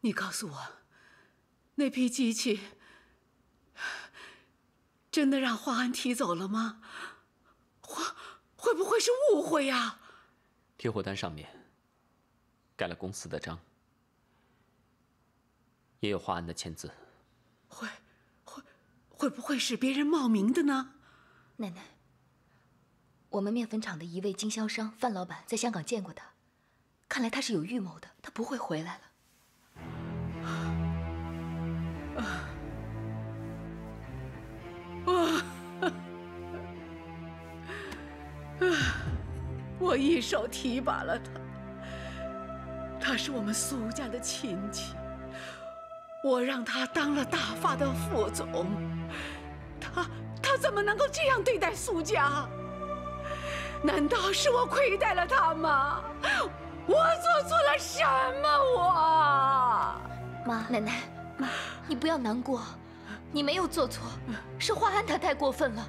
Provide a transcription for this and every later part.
你告诉我，那批机器真的让华安提走了吗？会不会是误会呀？ 贴货单上面盖了公司的章，也有华安的签字。 会不会是别人冒名的呢？ 奶奶，我们面粉厂的一位经销商范老板在香港见过他，看来他是有预谋的，他不会回来了。 我一手提拔了他，他是我们苏家的亲戚，我让他当了大发的副总，他怎么能够这样对待苏家？难道是我亏待了他吗？我做错了什么？ 妈，奶奶，妈，你不要难过，你没有做错，是华安他太过分了。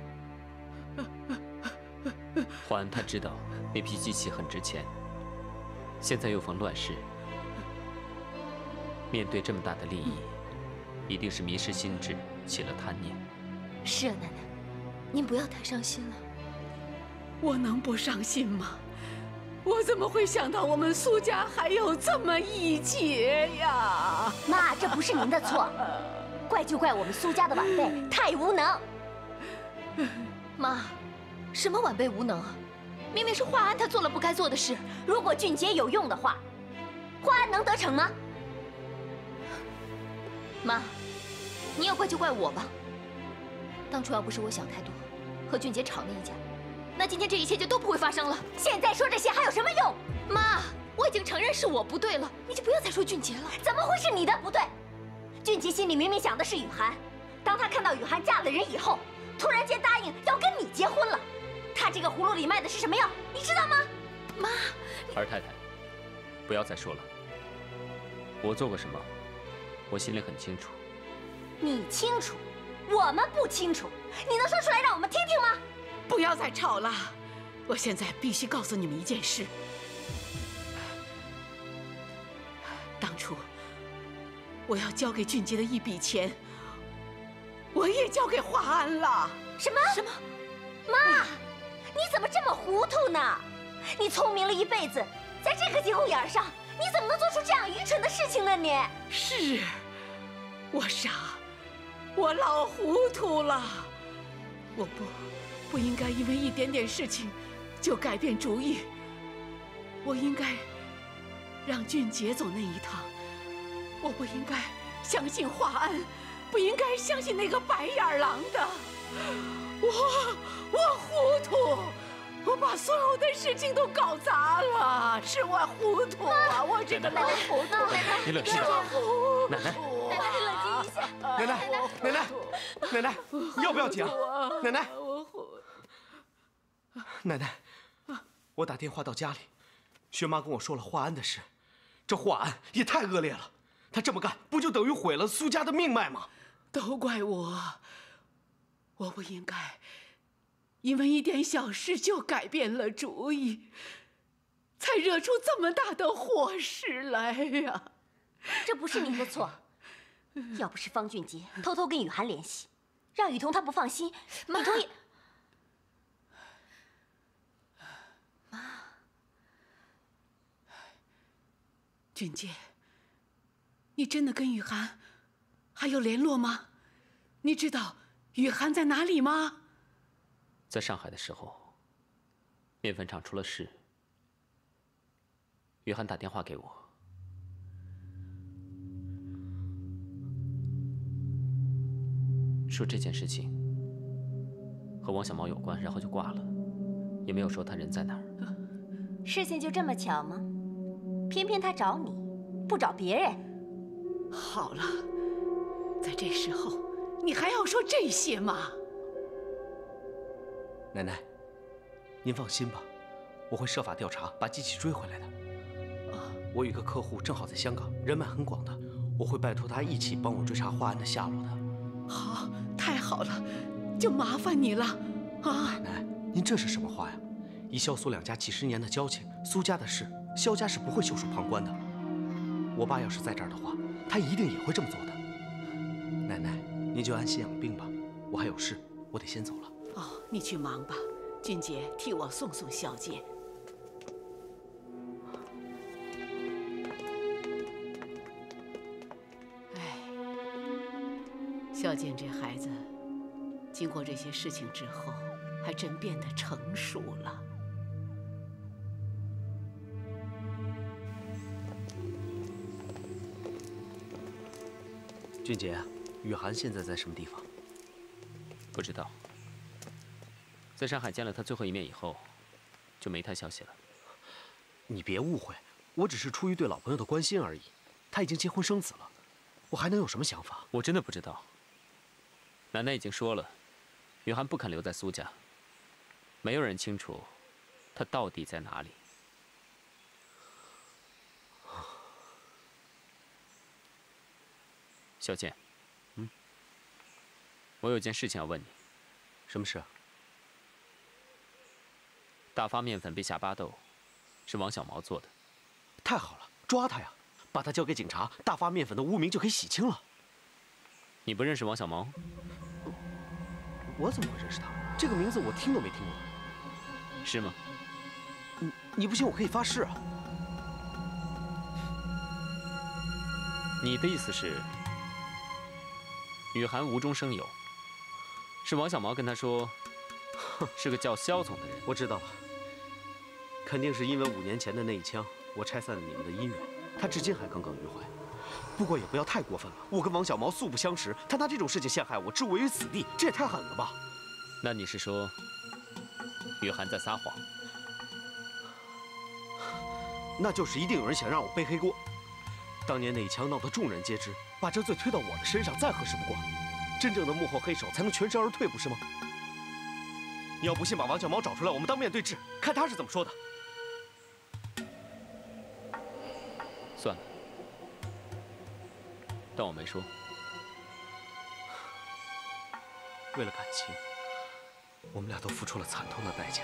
华安他知道那批机器很值钱，现在又逢乱世，面对这么大的利益，一定是迷失心智，起了贪念。 是啊，奶奶，您不要太伤心了。 我能不伤心吗？我怎么会想到我们苏家还有这么一劫呀？ 妈，这不是您的错，怪就怪我们苏家的晚辈太无能。 妈，什么晚辈无能啊？明明是华安他做了不该做的事。 如果俊杰有用的话，华安能得逞吗？ 妈，你要怪就怪我吧。当初要不是我想太多，和俊杰吵那一架，那今天这一切就都不会发生了。 现在说这些还有什么用？ 妈，我已经承认是我不对了，你就不要再说俊杰了。 怎么会是你的不对？俊杰心里明明想的是雨涵，当他看到雨涵嫁了人以后，突然间答应要跟你结婚了，他这个葫芦里卖的是什么药？你知道吗？ 妈， 二太太，不要再说了。我做过什么，我心里很清楚。 你清楚，我们不清楚。你能说出来让我们听听吗？ 不要再吵了，我现在必须告诉你们一件事。当初我要交给俊杰的一笔钱，我也交给华安了。 什么？妈，你怎么这么糊涂呢？你聪明了一辈子，在这个节骨眼上，你怎么能做出这样愚蠢的事情呢？你是，我傻，我老糊涂了。我不应该因为一点点事情就改变主意。我应该让俊杰走那一趟。我不应该相信华安，不应该相信那个白眼狼的。我糊涂，我把所有的事情都搞砸了，是我糊涂啊！我这个老糊涂， 你冷静，奶奶， 你冷静一下。 奶奶，你要不要紧啊？奶奶，奶奶，我打电话到家里，薛妈跟我说了华安的事，这华安也太恶劣了，他这么干不就等于毁了苏家的命脉吗？ 都怪我不应该因为一点小事就改变了主意，才惹出这么大的祸事来呀！ 这不是您的错，要不是方俊杰偷偷跟雨涵联系，让雨桐她不放心，雨桐也…… 妈， 俊杰，你真的跟雨涵还有联络吗？你知道雨涵在哪里吗？ 在上海的时候，面粉厂出了事，雨涵打电话给我，说这件事情和王小毛有关，然后就挂了，也没有说他人在哪儿。 事情就这么巧吗？偏偏他找你，不找别人。 好了，在这时候你还要说这些吗？ 奶奶，您放心吧，我会设法调查，把机器追回来的。我有一个客户正好在香港，人脉很广的，我会拜托他一起帮我追查华安的下落的。 好，太好了，就麻烦你了啊！ 奶奶，您这是什么话呀？以萧苏两家几十年的交情，苏家的事，萧家是不会袖手旁观的。我爸要是在这儿的话， 他一定也会这么做的。奶奶，您就安心养病吧，我还有事，我得先走了。 哦，你去忙吧，俊杰替我送送小健。哎，小健这孩子，经过这些事情之后，还真变得成熟了。 俊杰，雨涵现在在什么地方？ 不知道。在上海见了他最后一面以后，就没他消息了。 你别误会，我只是出于对老朋友的关心而已。他已经结婚生子了，我还能有什么想法？ 我真的不知道。奶奶已经说了，雨涵不肯留在苏家，没有人清楚他到底在哪里。小健，我有件事情要问你。 什么事？ 大发面粉被下巴豆，是王小毛做的。 太好了，抓他呀！把他交给警察，大发面粉的污名就可以洗清了。 你不认识王小毛？ 我怎么会认识他？这个名字我听都没听过。 是吗？ 你不信，我可以发誓啊。 你的意思是，雨涵无中生有，是王小毛跟他说，是个叫肖总的人。 我知道了，肯定是因为5年前的那一枪，我拆散了你们的姻缘，他至今还耿耿于怀。不过也不要太过分了，我跟王小毛素不相识，他拿这种事情陷害我，置我于死地，这也太狠了吧？ 那你是说，雨涵在撒谎？ 那就是一定有人想让我背黑锅。当年那一枪闹得众人皆知，把这罪推到我的身上，再合适不过。真正的幕后黑手才能全身而退，不是吗？你要不信，把王小毛找出来，我们当面对质，看他是怎么说的。 算了，当我没说。 为了感情，我们俩都付出了惨痛的代价。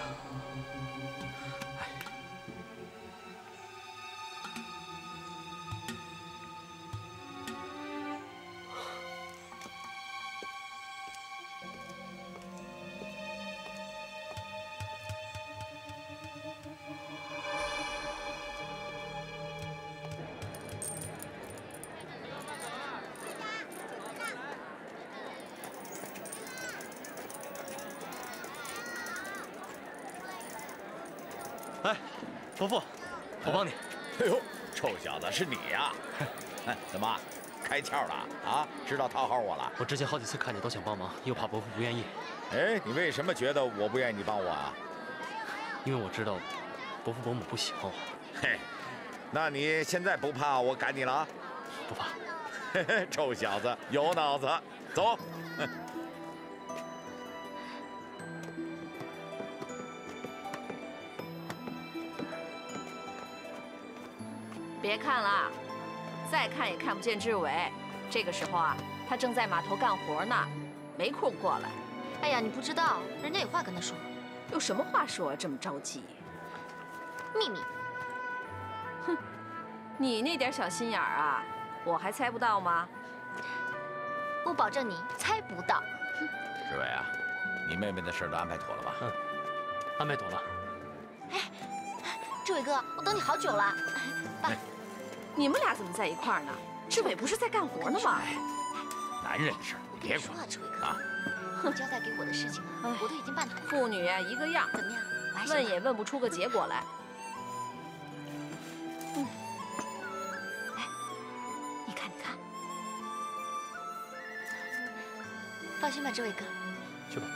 哎，伯父，我帮你。 哎呦，臭小子，是你呀！哎，怎么，开窍了啊？知道讨好我了？ 我之前好几次看你都想帮忙，又怕伯父不愿意。 哎，你为什么觉得我不愿意你帮我啊？ 因为我知道伯父伯母不喜欢我。 嘿，那你现在不怕我赶你了？ 不怕。 嘿嘿，臭小子，有脑子，走。 别看了，再看也看不见志伟。这个时候啊，他正在码头干活呢，没空过来。 哎呀，你不知道，人家有话跟他说。 有什么话说啊？这么着急？ 秘密。 哼，你那点小心眼儿啊，我还猜不到吗？ 我保证你猜不到。 志伟啊，你妹妹的事都安排妥了吧？ 安排妥了。 哎，志伟哥，我等你好久了。爸。 你们俩怎么在一块儿呢？志伟不是在干活呢吗？ 男人的事你别管说啊，志伟哥，你交代给我的事情啊，我都已经办妥了。 妇女啊，一个样。 怎么样？我还问也问不出个结果来。 来，你看，你看。放心吧，志伟哥。 去吧。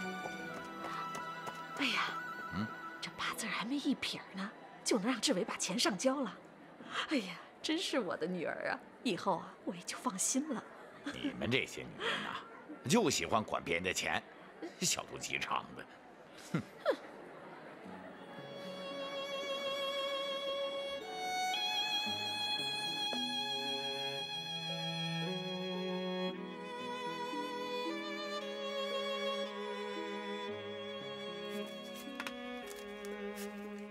哎呀，这8字还没一撇呢，就能让志伟把钱上交了。哎呀，真是我的女儿啊！以后啊，我也就放心了。 你们这些女人呐，就喜欢管别人的钱，小肚鸡肠的。哼。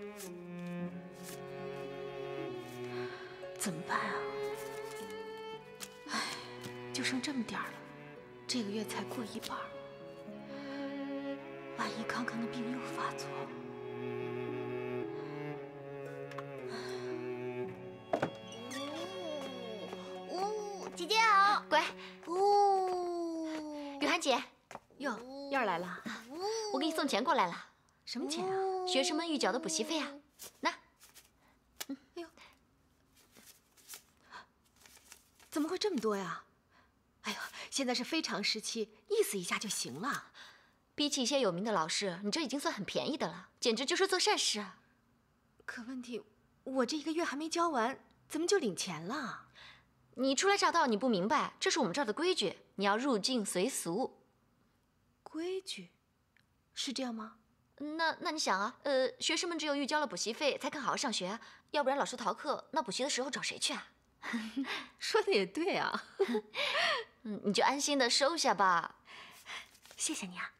怎么办啊？ 就剩这么点儿了，这个月才过一半，万一康康的病又发作， 姐姐好， 乖。雨涵姐， 哟，燕儿来了， 我给你送钱过来了， 什么钱啊？ 学生们预缴的补习费啊。那， 哎呦，怎么会这么多呀？哎呦，现在是非常时期，意思一下就行了。 比起一些有名的老师，你这已经算很便宜的了，简直就是做善事啊。 可问题，我这1个月还没交完，怎么就领钱了？ 你初来乍到，你不明白，这是我们这儿的规矩，你要入境随俗。 规矩，是这样吗？ 那你想啊，学生们只有预交了补习费，才肯好好上学啊，要不然老师逃课，那补习的时候找谁去啊？ 说的也对啊。 你就安心的收下吧。 谢谢你啊。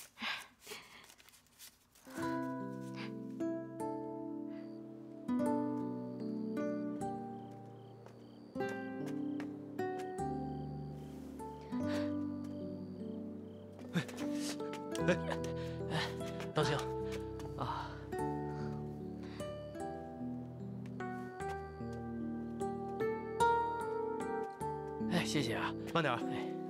当心啊！哎，谢谢啊，慢点。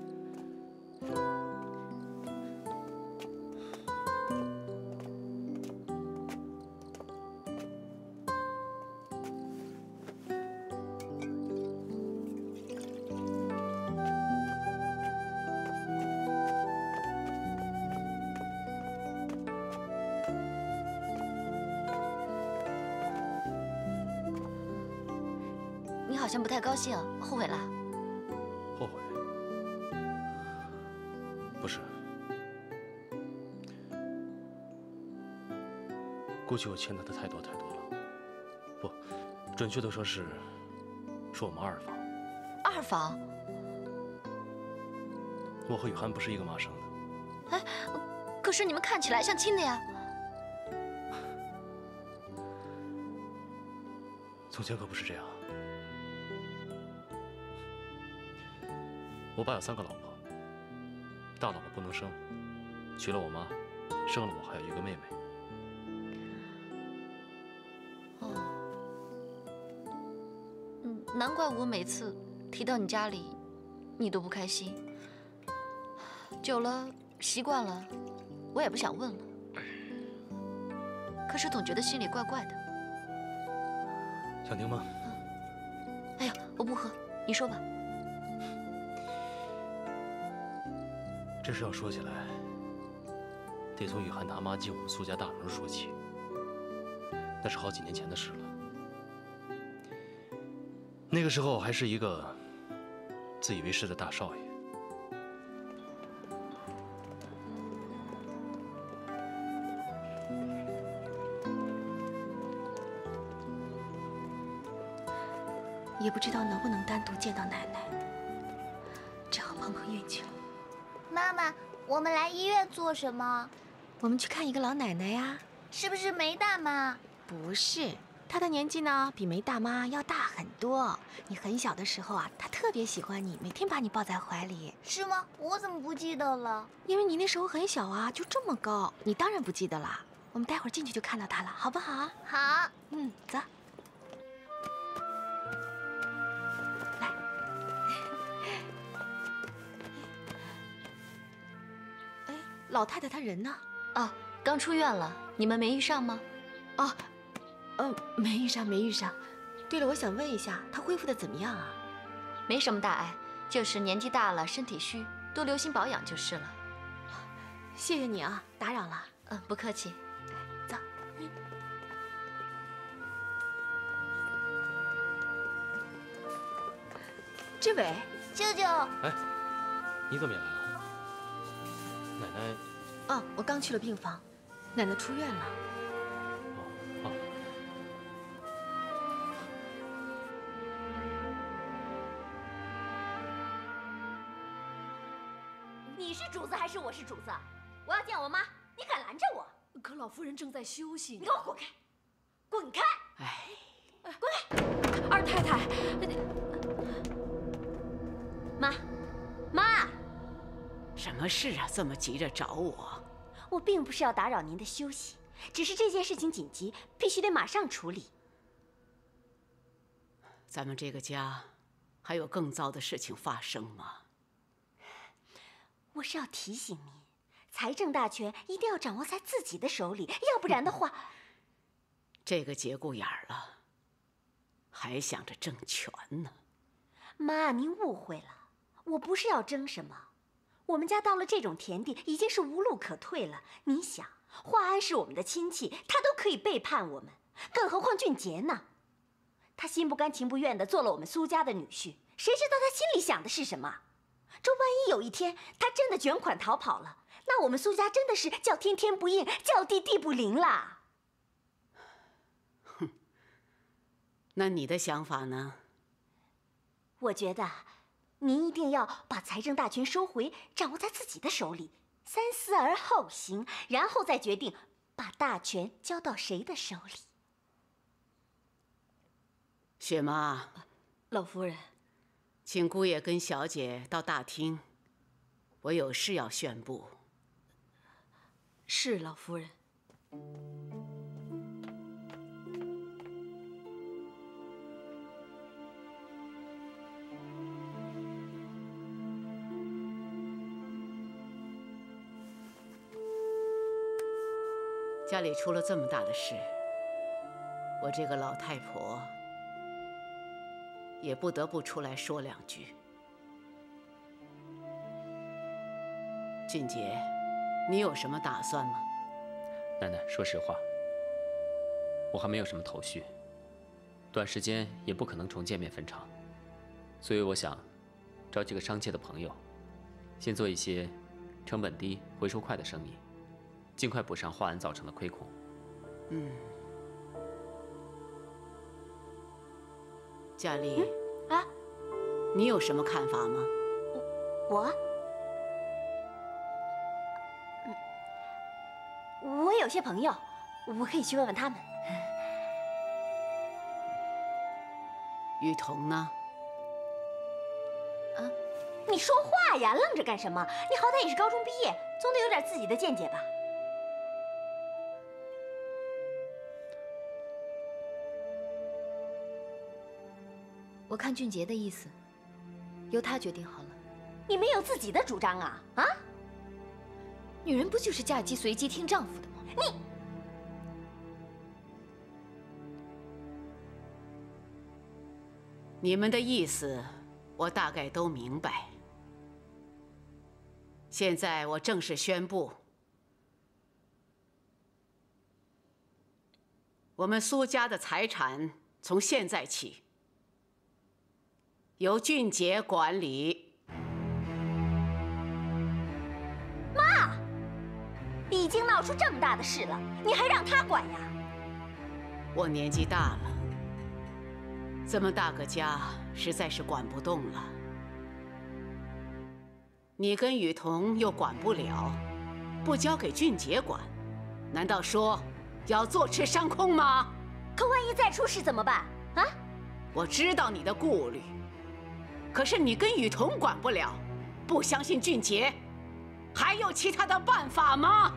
你好像不太高兴，后悔了？ 后悔？不是，过去我欠他的太多太多了。不，准确的说是我们二房。 二房？ 我和雨涵不是一个妈生的。 哎，可是你们看起来像亲的呀。 从前可不是这样。我爸有3个老婆，大老婆不能生，娶了我妈，生了我还有1个妹妹。 难怪我每次提到你家里，你都不开心。久了习惯了，我也不想问了。可是总觉得心里怪怪的。 想听吗？ 哎呀，我不喝，你说吧。 这事要说起来，得从雨涵他妈进我们苏家大门说起。那是好几年前的事了。那个时候我还是一个自以为是的大少爷。 也不知道能不能单独见到奶奶，只好碰碰运气了。 妈妈，我们来医院做什么？ 我们去看一个老奶奶呀。 是不是梅大妈？ 不是，她的年纪呢比梅大妈要大很多。你很小的时候啊，她特别喜欢你，每天把你抱在怀里。 是吗？我怎么不记得了？ 因为你那时候很小啊，就这么高，你当然不记得啦。我们待会儿进去就看到她了，好不好？ 好。 走。来。哎，老太太她人呢？ 哦，刚出院了，你们没遇上吗？ 哦，没遇上，没遇上。对了，我想问一下，她恢复的怎么样啊？ 没什么大碍，就是年纪大了，身体虚，多留心保养就是了。 谢谢你啊，打扰了。 不客气。 走。志伟， 舅舅。 哎，你怎么也来了？奶奶。 哦，我刚去了病房，奶奶出院了。 哦。 你是主子还是我是主子？我要见我妈，你敢拦着我？ 可老夫人正在休息呢。 你给我滚开！滚开！ 哎， 滚开！ 二太太， 妈， 什么事啊？这么急着找我？ 我并不是要打扰您的休息，只是这件事情紧急，必须得马上处理。 咱们这个家还有更糟的事情发生吗？ 我是要提醒您，财政大权一定要掌握在自己的手里，要不然的话， 这个节骨眼儿了，还想着争权呢。 妈，您误会了，我不是要争什么。我们家到了这种田地，已经是无路可退了。你想，华安是我们的亲戚，他都可以背叛我们，更何况俊杰呢？他心不甘情不愿地做了我们苏家的女婿，谁知道他心里想的是什么？这万一有一天他真的卷款逃跑了，那我们苏家真的是叫天天不应，叫地地不灵啦。 哼，那你的想法呢？ 我觉得您一定要把财政大权收回，掌握在自己的手里，三思而后行，然后再决定把大权交到谁的手里。 雪妈， 老夫人， 请姑爷跟小姐到大厅，我有事要宣布。 是老夫人。 家里出了这么大的事，我这个老太婆也不得不出来说两句。俊杰，你有什么打算吗？ 奶奶，说实话，我还没有什么头绪，短时间也不可能重建面粉厂，所以我想找几个商界的朋友，先做一些成本低、回收快的生意，尽快补上华安造成的亏空。 佳丽， 啊， 你有什么看法吗？ 我有些朋友，我可以去问问他们。 雨桐呢？ 啊，你说话呀，愣着干什么？你好歹也是高中毕业，总得有点自己的见解吧？ 我看俊杰的意思，由他决定好了。 你没有自己的主张啊？啊？ 女人不就是嫁鸡随鸡听丈夫的吗？ 你们的意思，我大概都明白。现在我正式宣布，我们苏家的财产从现在起由俊杰管理。 妈，已经闹出这么大的事了，你还让他管呀？ 我年纪大了，这么大个家实在是管不动了。你跟雨桐又管不了，不交给俊杰管，难道说要坐吃山空吗？ 可万一再出事怎么办啊？ 我知道你的顾虑，可是你跟雨桐管不了，不相信俊杰，还有其他的办法吗？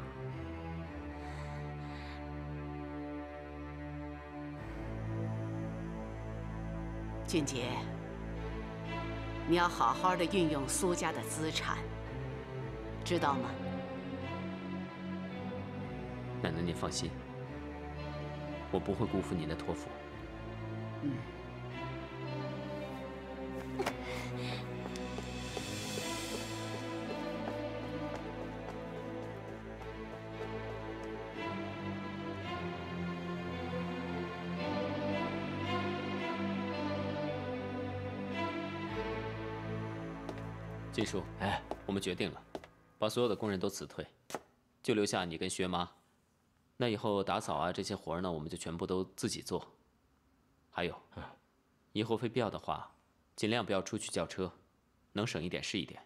俊杰，你要好好的运用苏家的资产，知道吗？ 奶奶，您放心，我不会辜负您的托付。金叔，我们决定了，把所有的工人都辞退，就留下你跟薛妈。那以后打扫啊这些活呢，我们就全部都自己做。还有，以后非必要的话，尽量不要出去叫车，能省一点是一点。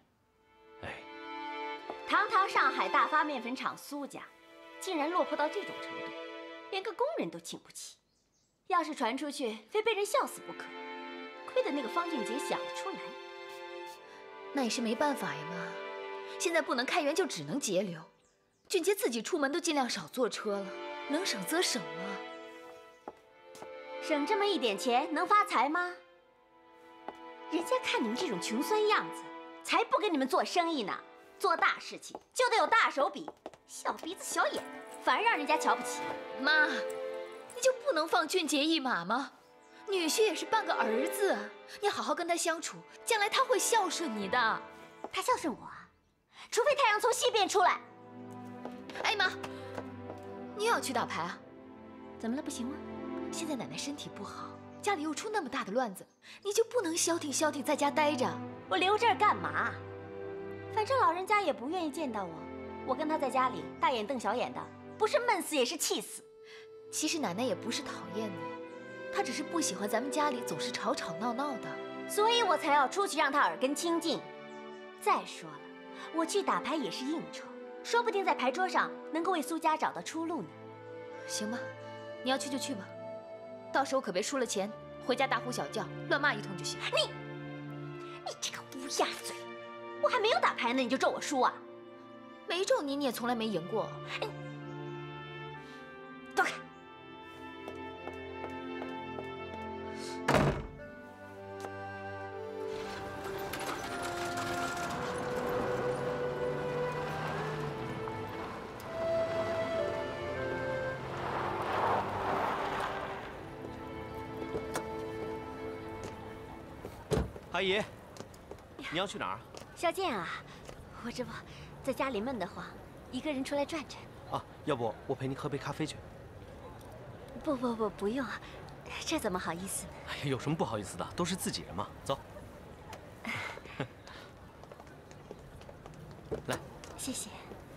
堂堂上海大发面粉厂苏家，竟然落魄到这种程度，连个工人都请不起。要是传出去，非被人笑死不可。亏得那个方俊杰想得出来。 那也是没办法呀，妈。 现在不能开源，就只能节流。俊杰自己出门都尽量少坐车了，能省则省啊。 省这么一点钱能发财吗？人家看你们这种穷酸样子，才不跟你们做生意呢。做大事情就得有大手笔，小鼻子小眼的，反而让人家瞧不起。 妈，你就不能放俊杰一马吗？女婿也是半个儿子，你好好跟他相处，将来他会孝顺你的。 他孝顺我啊？除非太阳从西边出来。 哎妈，你又要去打牌啊？ 怎么了？不行吗？ 现在奶奶身体不好，家里又出那么大的乱子，你就不能消停消停在家待着？ 我留这儿干嘛？反正老人家也不愿意见到我，我跟他在家里大眼瞪小眼的，不是闷死也是气死。 其实奶奶也不是讨厌你，她只是不喜欢咱们家里总是吵吵闹闹的， 所以我才要出去让她耳根清净。再说了，我去打牌也是应酬，说不定在牌桌上能够为苏家找到出路呢。 行吧，你要去就去吧，到时候可别输了钱回家大呼小叫乱骂一通就行。 你这个乌鸦嘴，我还没有打牌呢你就咒我输啊？ 没咒你，你也从来没赢过。 躲开！ 阿姨，你要去哪儿？ 小健啊，我这不在家里闷得慌，一个人出来转转。 啊，要不我陪你喝杯咖啡去？ 不用，这怎么好意思呢？ 哎呀，有什么不好意思的？都是自己人嘛。走。来， 谢谢。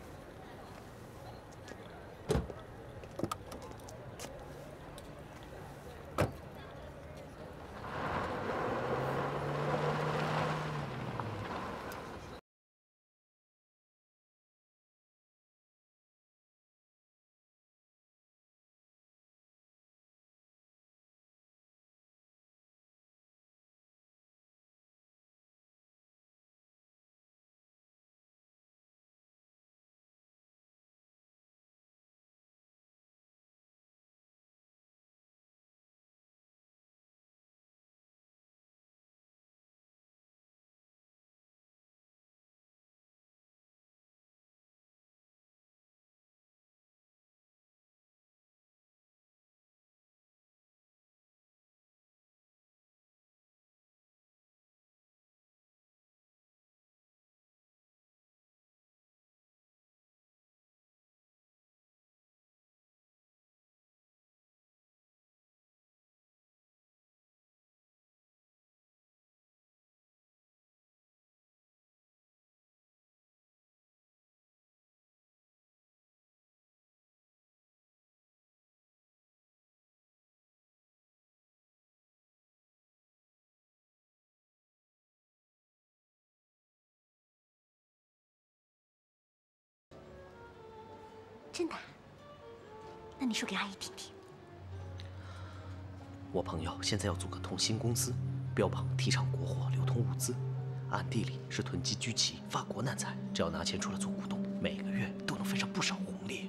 真的？那你说给阿姨听听。 我朋友现在要组个同心公司，标榜提倡国货、流通物资，暗地里是囤积居奇、发国难财。只要拿钱出来做股东，每个月都能分上不少红利。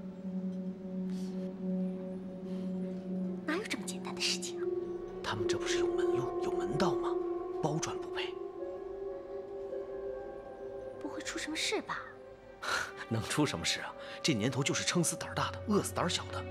哪有这么简单的事情啊？ 他们这不是有门路、有门道吗？包赚不赔。 不会出什么事吧？ 能出什么事啊？这年头就是撑死胆大的，饿死胆小的。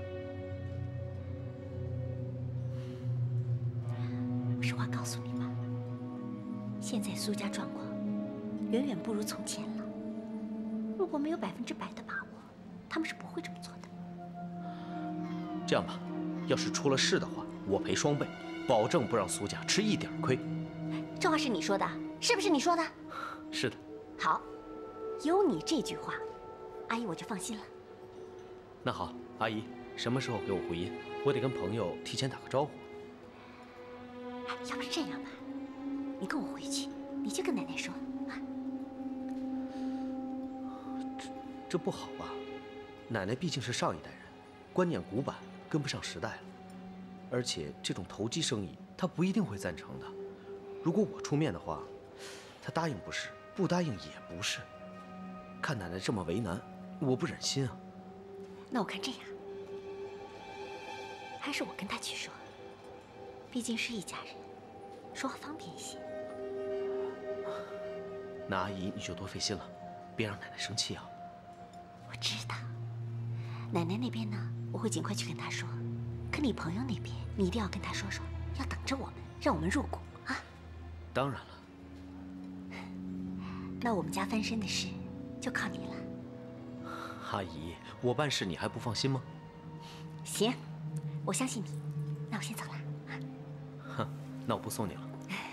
实话告诉你吧，现在苏家状况远远不如从前了。如果没有100%的把握，他们是不会这么做的。 这样吧，要是出了事的话，我赔双倍，保证不让苏家吃一点亏。 这话是你说的，是不是你说的？ 是的。 好，有你这句话，阿姨我就放心了。 那好，阿姨，什么时候给我回音？我得跟朋友提前打个招呼。 要不是这样吧，你跟我回去，你就跟奶奶说啊。 这不好吧？奶奶毕竟是上一代人，观念古板，跟不上时代了。而且这种投机生意，她不一定会赞成的。如果我出面的话，她答应不是，不答应也不是。 看奶奶这么为难，我不忍心啊。 那我看这样，还是我跟他去说，毕竟是一家人，说话方便一些。 那阿姨你就多费心了，别让奶奶生气啊。 我知道，奶奶那边呢，我会尽快去跟她说。可你朋友那边，你一定要跟他说说，要等着我们，让我们入股啊。 当然了。 那我们家翻身的事就靠你了。 阿姨，我办事你还不放心吗？ 行，我相信你。那我先走了。 哼，那我不送你了。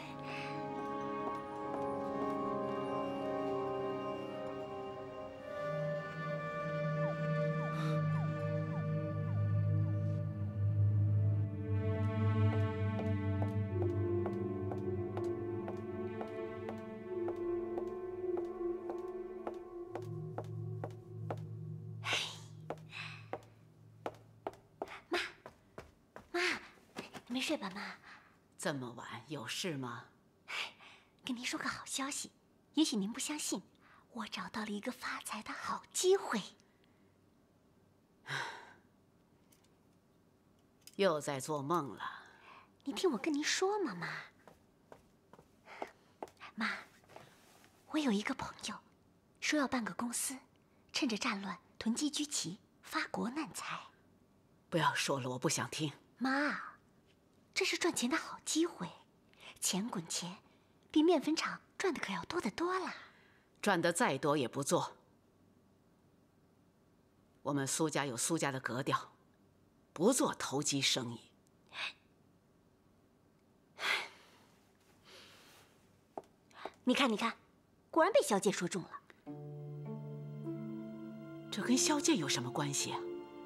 没睡吧，妈？ 这么晚有事吗？ 跟您说个好消息，也许您不相信，我找到了一个发财的好机会。 又在做梦了。 你听我跟您说嘛，妈。妈，我有一个朋友，说要办个公司，趁着战乱囤积居奇，发国难财。 不要说了，我不想听。 妈，这是赚钱的好机会，钱滚钱，比面粉厂赚的可要多得多了。 赚得再多也不做。我们苏家有苏家的格调，不做投机生意。 你看，你看，果然被萧剑说中了。 这跟萧剑有什么关系啊？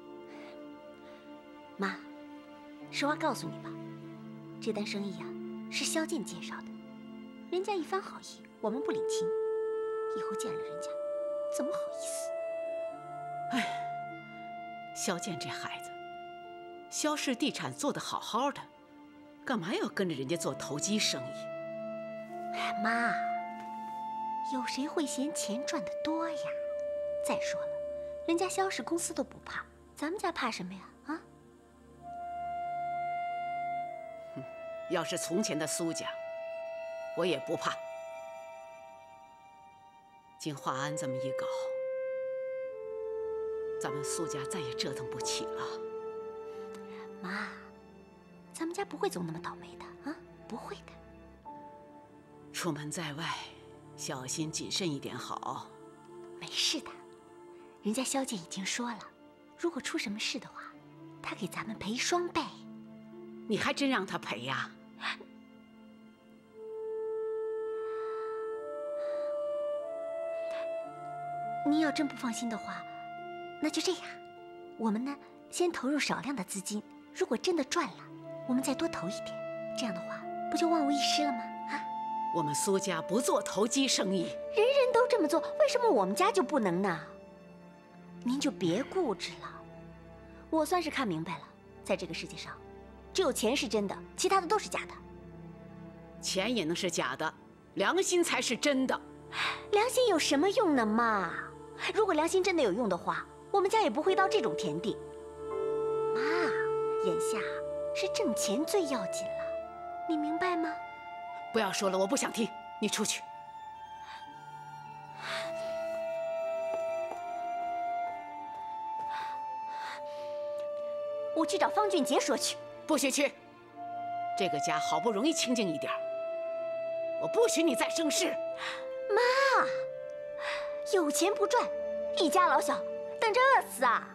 妈，实话告诉你吧，这单生意啊是萧剑介绍的，人家一番好意，我们不领情，以后见了人家，怎么好意思？ 哎，萧剑这孩子，萧氏地产做得好好的，干嘛要跟着人家做投机生意？ 哎，妈，有谁会嫌钱赚得多呀？再说了，人家萧氏公司都不怕，咱们家怕什么呀？啊？ 要是从前的苏家，我也不怕。经华安这么一搞，咱们苏家再也折腾不起了。 妈，咱们家不会总那么倒霉的啊，不会的。 出门在外，小心谨慎一点好。 没事的，人家萧剑已经说了，如果出什么事的话，他给咱们赔双倍。 你还真让他赔呀？ 您要真不放心的话，那就这样，我们呢先投入少量的资金，如果真的赚了，我们再多投一点，这样的话不就万无一失了吗？啊！ 我们苏家不做投机生意， 人人都这么做，为什么我们家就不能呢？您就别固执了，我算是看明白了，在这个世界上，只有钱是真的，其他的都是假的。 钱也能是假的，良心才是真的。 良心有什么用呢，妈？如果良心真的有用的话，我们家也不会到这种田地。妈，眼下是挣钱最要紧了，你明白吗？ 不要说了，我不想听，你出去。 我去找方俊杰说去。 不许去！这个家好不容易清静一点，我不许你再生事。 妈，有钱不赚，一家老小等着饿死啊！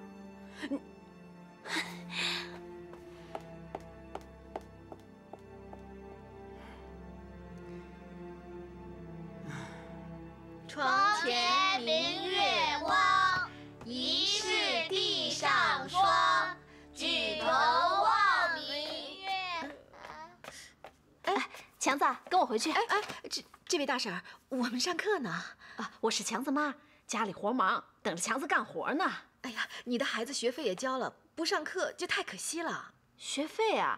床前明月光，疑是地上霜。举头望明月。 哎，强子，跟我回去。这位大婶儿，我们上课呢。啊，我是强子妈，家里活忙，等着强子干活呢。 哎呀，你的孩子学费也交了，不上课就太可惜了。 学费啊？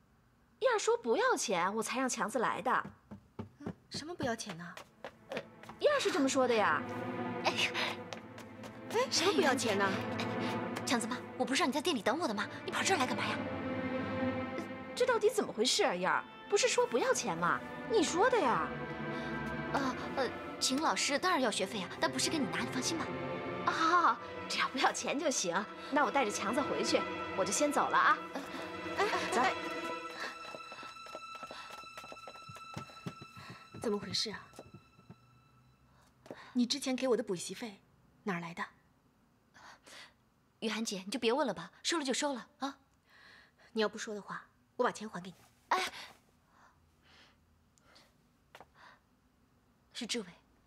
燕儿说不要钱，我才让强子来的。 什么不要钱呢？ 燕儿是这么说的呀。 哎， 什么不要钱呢？ 强子妈，我不是让你在店里等我的吗？你跑这儿来干嘛呀？ 这到底怎么回事啊？燕儿，不是说不要钱吗？你说的呀。 秦老师当然要学费啊，但不是给你拿，你放心吧。 啊，好好，只要不要钱就行。那我带着强子回去，我就先走了啊。走。 怎么回事啊？你之前给我的补习费哪儿来的？ 雨涵姐，你就别问了吧，收了就收了啊。 你要不说的话，我把钱还给你。 哎，是志伟。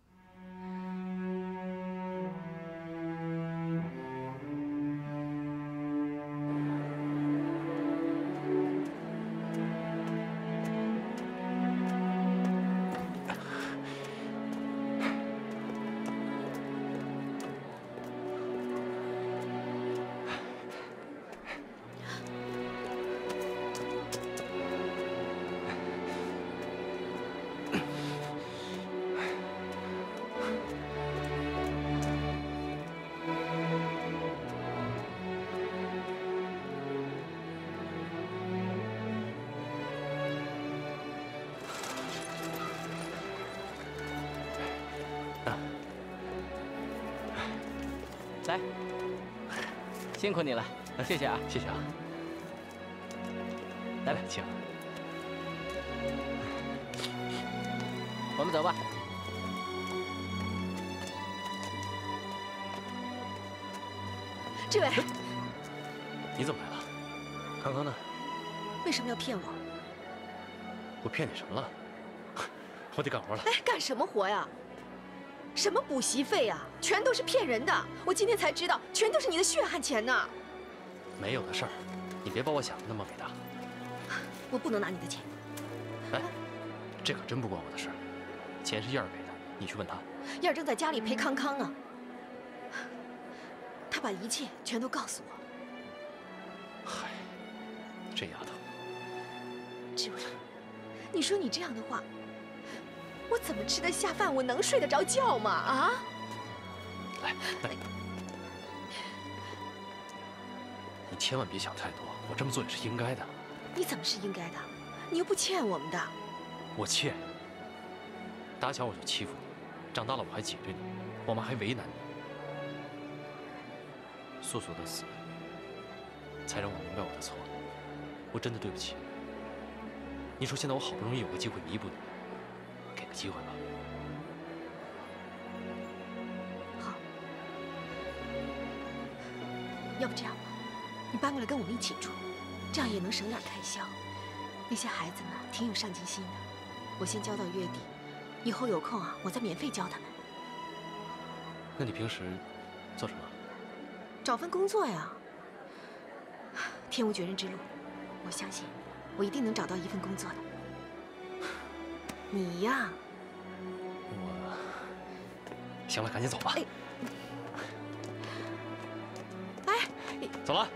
来，辛苦你了，谢谢啊， 谢谢啊。 来吧，请。我们走吧。 志伟， 你怎么来了？康康呢？ 为什么要骗我？ 我骗你什么了？我得干活了。 哎，干什么活呀？什么补习费呀？全都是骗人的！我今天才知道，全都是你的血汗钱呢。 没有的事儿，你别把我想的那么伟大。 我不能拿你的钱。 哎，这可真不关我的事儿，钱是燕儿给的，你去问她。 燕儿正在家里陪康康呢，她把一切全都告诉我。 嗨，这丫头。 志伟，你说你这样的话，我怎么吃得下饭？我能睡得着觉吗？啊！ 来，你千万别想太多，我这么做也是应该的。 你怎么是应该的？你又不欠我们的。 我欠。打小我就欺负你，长大了我还挤兑你，我妈还为难你。素素的死，才让我明白我的错。我真的对不起。你说现在我好不容易有个机会弥补你，给个机会吧。 好，要不这样吧，你搬过来跟我们一起住，这样也能省点开销。那些孩子们挺有上进心的，我先教到月底，以后有空啊，我再免费教他们。 那你平时做什么？ 找份工作呀。天无绝人之路，我相信我一定能找到一份工作的。你呀， 行了，赶紧走吧。 哎， 走了。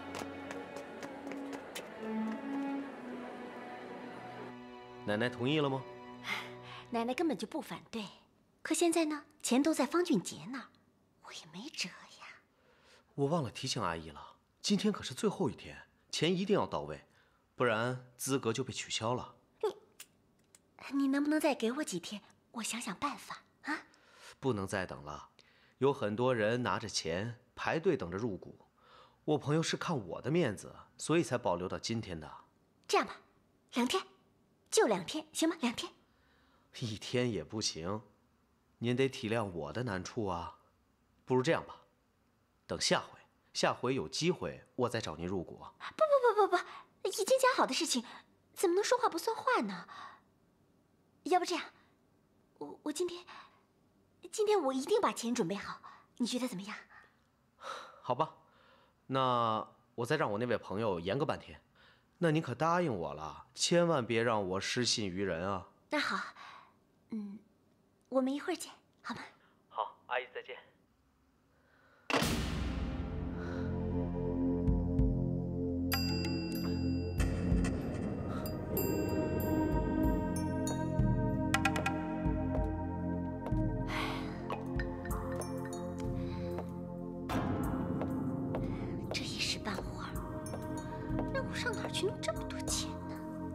奶奶同意了吗？ 奶奶根本就不反对，可现在呢，钱都在方俊杰那儿，我也没辙呀。 我忘了提醒阿姨了，今天可是最后一天，钱一定要到位，不然资格就被取消了。 你能不能再给我几天，我想想办法啊？ 不能再等了，有很多人拿着钱排队等着入股，我朋友是看我的面子，所以才保留到今天的。 这样吧，2天，就2天，行吗？2天。 1天也不行，您得体谅我的难处啊。不如这样吧，等下回有机会我再找您入股。 不，已经讲好的事情，怎么能说话不算话呢？要不这样，我今天我一定把钱准备好，你觉得怎么样？ 好吧，那我再让我那位朋友延个半天。那您可答应我了，千万别让我失信于人啊。 那好，我们一会儿见，好吗？ 好，阿姨再见。 上哪儿去弄这么多钱呢？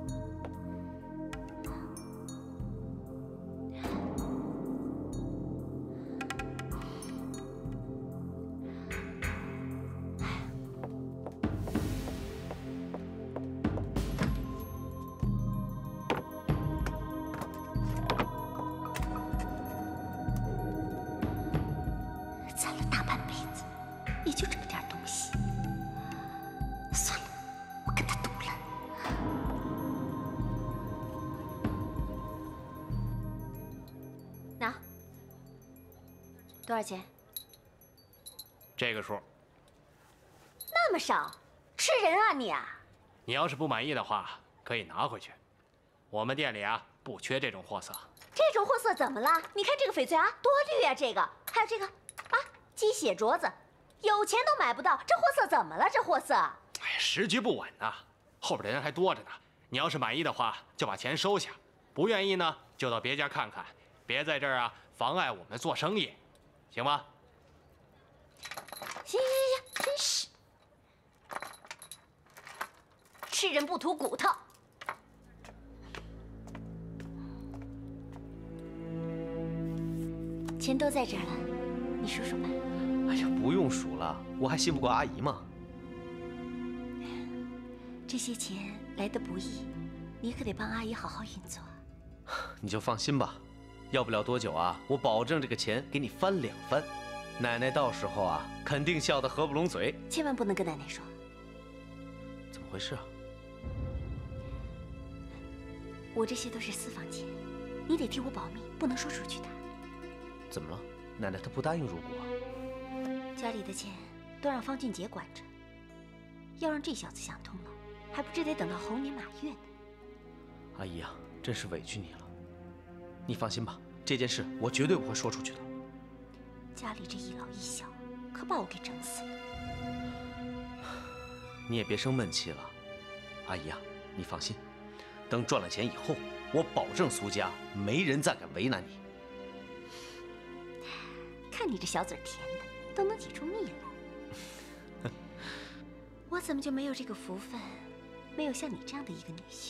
攒了大半辈子，也就这么点东西。算了，我跟他赌了。拿，多少钱？ 这个数。 那么少，吃人啊你啊！ 你要是不满意的话，可以拿回去。我们店里啊，不缺这种货色。 这种货色怎么了？你看这个翡翠啊，多绿啊！这个，还有这个啊，鸡血镯子，有钱都买不到，这货色怎么了？这货色？ 哎，时局不稳呐，后边的人还多着呢。你要是满意的话，就把钱收下；不愿意呢，就到别家看看，别在这儿啊妨碍我们做生意，行吗？ 行，真是吃人不吐骨头。钱都在这儿了，你数数吧。 哎呀，不用数了，我还信不过阿姨吗？ 这些钱来得不易，你可得帮阿姨好好运作。 你就放心吧，要不了多久啊，我保证这个钱给你翻2番。奶奶到时候啊，肯定笑得合不拢嘴。 千万不能跟奶奶说。 怎么回事啊？ 我这些都是私房钱，你得替我保密，不能说出去的。 怎么了？奶奶她不答应入股啊？ 家里的钱都让方俊杰管着，要让这小子想通了，还不知得等到猴年马月呢。 阿姨啊，真是委屈你了。你放心吧，这件事我绝对不会说出去的。 家里这一老一小，可把我给整死了。 你也别生闷气了，阿姨啊，你放心，等赚了钱以后，我保证苏家没人再敢为难你。 看你这小嘴甜的，都能挤出蜜来。我怎么就没有这个福分，没有像你这样的一个女婿？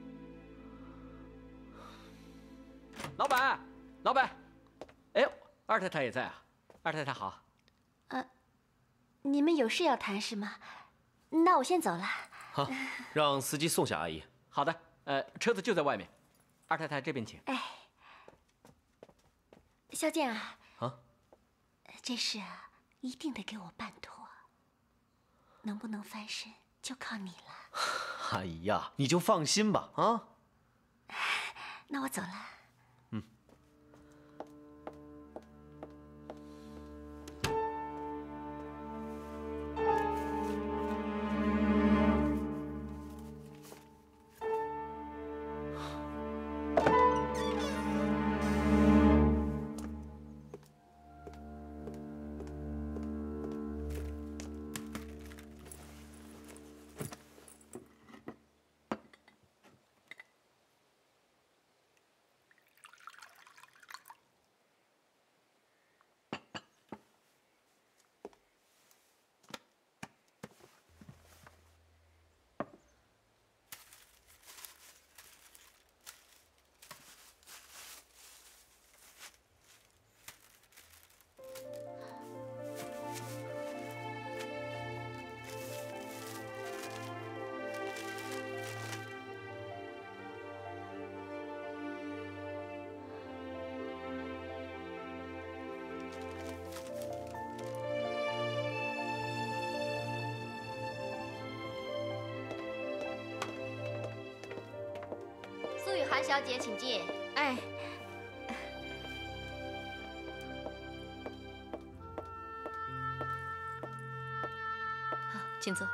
老板，老板，哎，二太太也在啊。二太太好。 你们有事要谈是吗？那我先走了。 好，让司机送下阿姨。 好的，车子就在外面。二太太这边请。 哎，萧剑啊。 啊。 这事啊，一定得给我办妥。能不能翻身，就靠你了。 阿姨呀，你就放心吧啊。 那我走了。 苏雨涵小姐，请进。 哎， 好，请坐。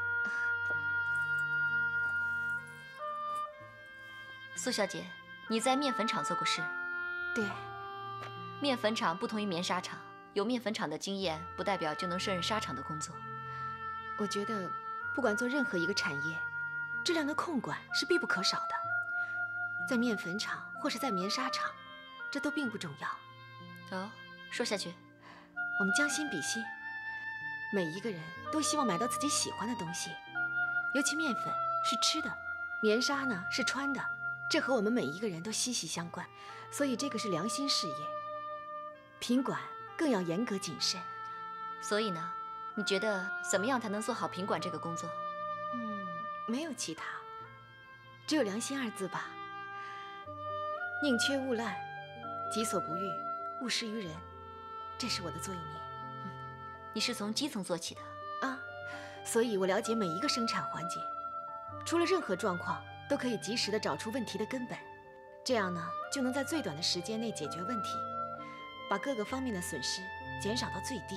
苏小姐，你在面粉厂做过事？ 对。 面粉厂不同于棉纱厂，有面粉厂的经验，不代表就能胜任纱厂的工作。 我觉得，不管做任何一个产业，质量的控管是必不可少的。在面粉厂或是在棉纱厂，这都并不重要。 哦，说下去。 我们将心比心，每一个人都希望买到自己喜欢的东西，尤其面粉是吃的，棉纱呢是穿的，这和我们每一个人都息息相关，所以这个是良心事业。品管更要严格谨慎。 所以呢，你觉得怎么样才能做好品管这个工作？ 没有其他，只有良心二字吧。宁缺毋滥，己所不欲，勿施于人，这是我的座右铭。 你是从基层做起的啊，所以我了解每一个生产环节，出了任何状况都可以及时的找出问题的根本，这样呢就能在最短的时间内解决问题，把各个方面的损失减少到最低。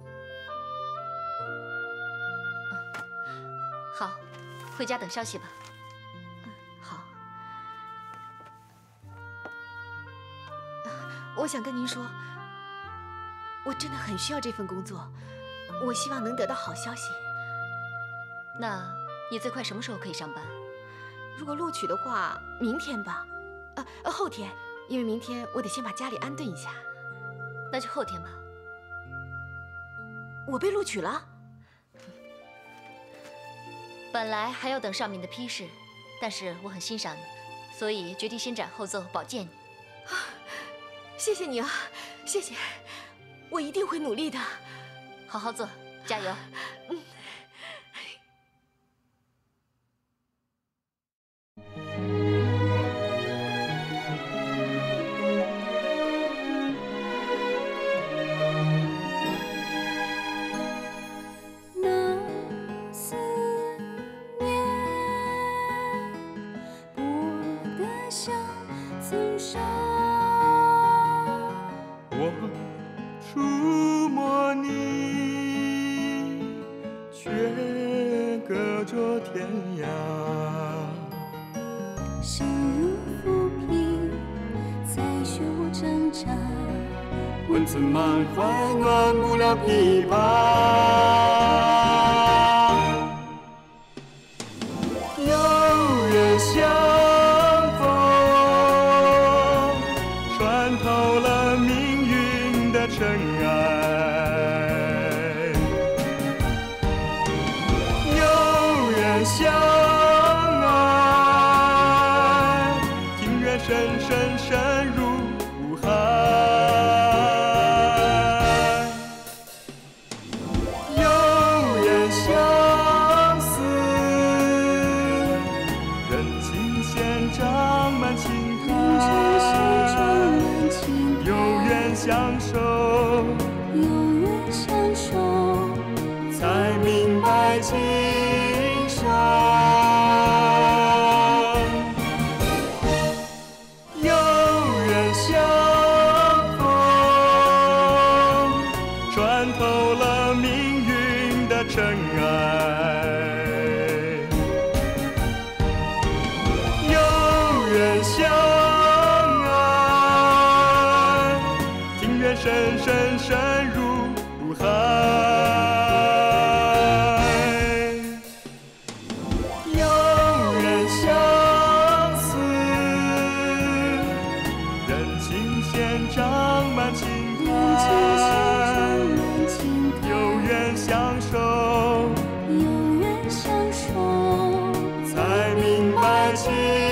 好，回家等消息吧。 好。我想跟您说，我真的很需要这份工作，我希望能得到好消息。 那你最快什么时候可以上班？ 如果录取的话，明天吧，后天，因为明天我得先把家里安顿一下。 那就后天吧。 我被录取了？ 本来还要等上面的批示，但是我很欣赏你，所以决定先斩后奏，保荐你。 谢谢你啊，谢谢，我一定会努力的。 好好做，加油。 温存满怀，暖不了琵琶。有缘相逢，穿透了命运的尘埃。有缘相爱，情缘深深深入骨骸。相守，有缘相守，才明白情深。有缘相逢，穿透了命运的尘埃。有缘相深深深入骨骸，有缘相思，人情线长满情怀，有缘相守，有缘相守，才明白情。